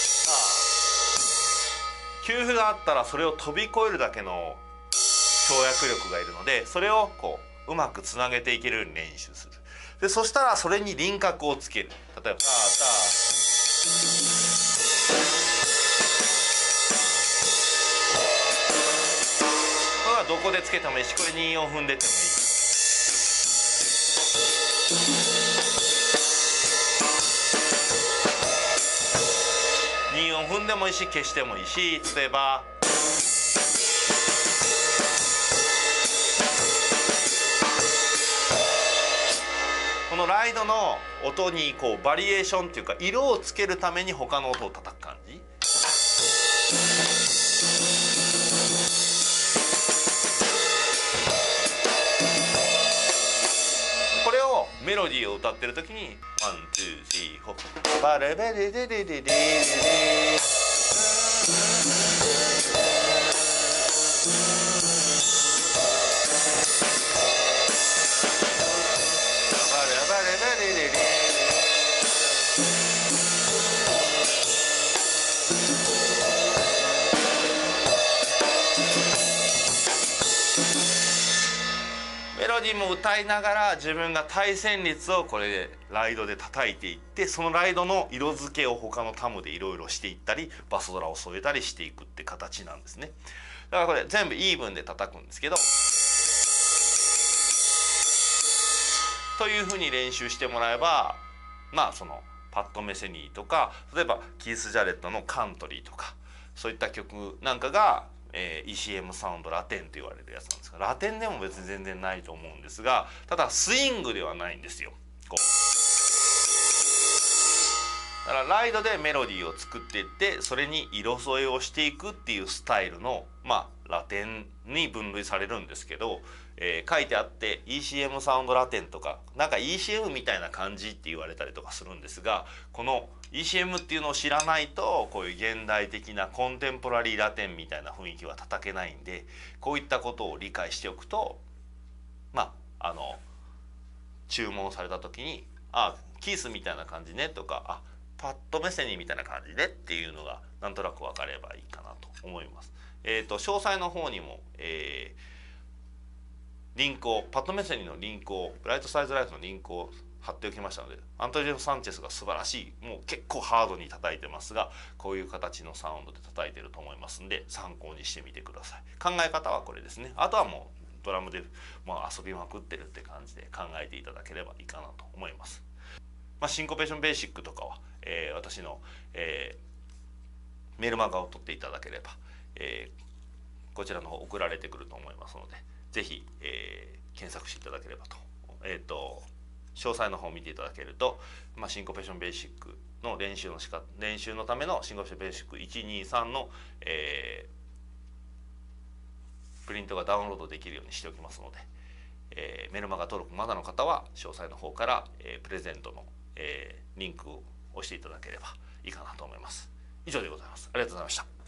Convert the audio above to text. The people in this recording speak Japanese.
給付があったらそれを飛び越えるだけの跳躍力がいるので、それをこううまくつなげていけるように練習する。でそしたらそれに輪郭をつける。例えばタこれはどこでつけてもいいし、これ2、4踏んでてもいい。2、4踏んでもいいし消してもいいし、例えばこのライドの音にこうバリエーションっていうか色をつけるために他の音を叩く感じ。これをメロディーを歌ってる時にワンツースリーフォーバレベレレレレレレメロディーも歌いながら自分が対旋律をこれでライドで叩いていって、そのライドの色付けを他のタムでいろいろしていったりバスドラを添えたりしていくって形なんですね。だからこれ全部イーブンで叩くんですけど、というふうに練習してもらえば、まあそのパッド・メセニーとか、例えばキース・ジャレットのカントリーとか、そういった曲なんかが、ECM サウンドラテンと言われるやつなんですが、ラテンでも別に全然ないと思うんですが、ただスイングではないんですよ。こうだからライドでメロディーを作っていって、それに色添えをしていくっていうスタイルの、まあラテンに分類されるんですけど、書いてあって ECM サウンドラテンとか、なんか ECM みたいな感じって言われたりとかするんですが、この ECM っていうのを知らないと、こういう現代的なコンテンポラリーラテンみたいな雰囲気は叩けないんで、こういったことを理解しておくと、まあ注文された時に「あ、キースみたいな感じね」とか「あ、パッド・メセニーみたいな感じね」っていうのがなんとなく分かればいいかなと思います。詳細の方にも、リンクを、パッド・メセニーのリンクを、ブライト・サイズ・ライフのリンクを貼っておきましたので、アントニオ・サンチェスが素晴らしい、もう結構ハードに叩いてますが、こういう形のサウンドで叩いてると思いますんで、参考にしてみてください。考え方はこれですね。あとはもうドラムでもう遊びまくってるって感じで考えていただければいいかなと思います。シンコペーション・ベーシックとかは、私の、メールマガを取っていただければ、こちらの方送られてくると思いますので、ぜひ、検索していただければと。詳細の方を見ていただけると、シンコペーション・ベーシックの練習のためのシンコペーション・ベーシック123の、プリントがダウンロードできるようにしておきますので、メルマガ登録まだの方は詳細の方から、プレゼントの、リンクを押していただければいいかなと思います。以上でございます。ありがとうございました。